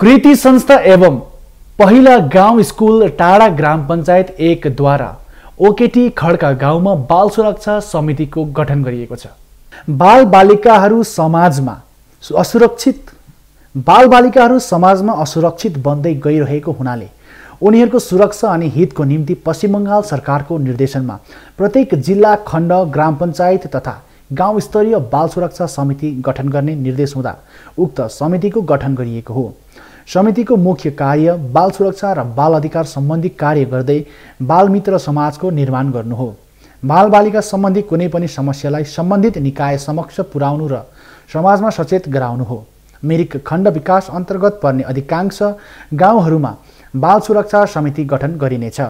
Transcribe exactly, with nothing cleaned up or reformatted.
कृति संस्था एवं पहिला गाउँ स्कुल टाढा ग्राम पञ्चायत एक द्वारा ओकेटी खड्का गाउँमा बाल सुरक्षा समितिको गठन गरिएको छ। बाल बालिकाहरू समाजमा असुरक्षित बाल बालिकाहरू समाजमा असुरक्षित बन्दै गइरहेको हुनाले उनीहरूको सुरक्षा अनि हितको निम्ति पश्चिम बङ्गाल सरकारको निर्देशनमा प्रत्येक जिल्ला खण्ड ग्राम पञ्चायत तथा गाउँ स्तरीय बाल सुरक्षा समिति गठन गर्ने निर्देश हुँदा उक्त समितिको गठन गरिएको हो। समितिको मुख्य कार्य बाल सुरक्षा र बाल अधिकार सम्बन्धी कार्य गर्दै बाल मित्र समाजको निर्माण गर्नु हो। बाल बालिका सम्बन्धी कुनै पनि समस्यालाई सम्बन्धित निकाय समक्ष पुर्याउनु र समाजमा सचेत गराउनु हो। मिरिक खण्ड विकास अन्तर्गत पर्ने अधिकांश गाउँहरूमा बाल सुरक्षा समिति गठन गरिनेछ।